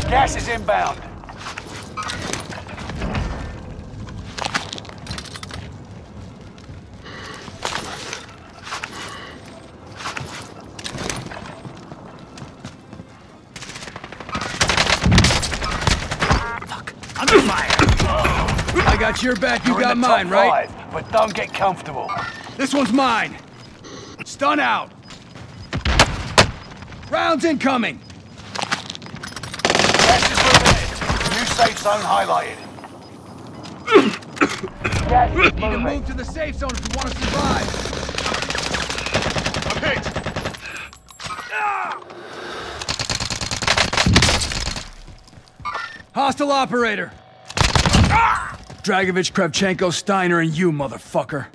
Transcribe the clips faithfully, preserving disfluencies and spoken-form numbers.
Gas is inbound. Under fire! I got your back, you You're got in the mine, top right? five, but don't get comfortable. This one's mine. Stun out. Rounds incoming. Gas is moving in. New safe zone highlighted. Gas is Need to moving. move to the safe zone if you want to survive. I'm hit! Hostile operator. Dragovich, Kravchenko, Steiner, and you, motherfucker.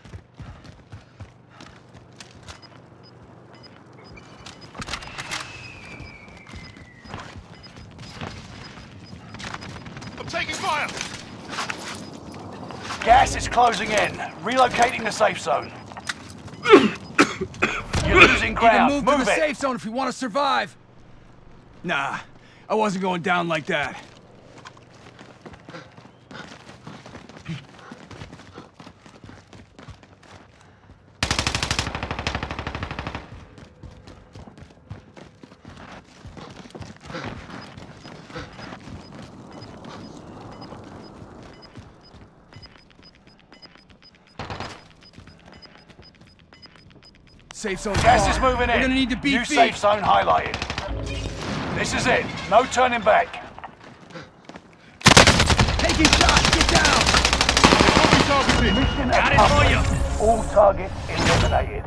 I'm taking fire! Gas is closing in. Relocating the safe zone. You're losing Need to ground. move, Move to the it. safe zone if you want to survive. Nah, I wasn't going down like that. Safe zone. Gas is moving in. We're gonna need to beat New feet. safe zone highlighted. This is it. No turning back. Taking shots. Get down. Mission Got it for you. accomplished. All targets eliminated.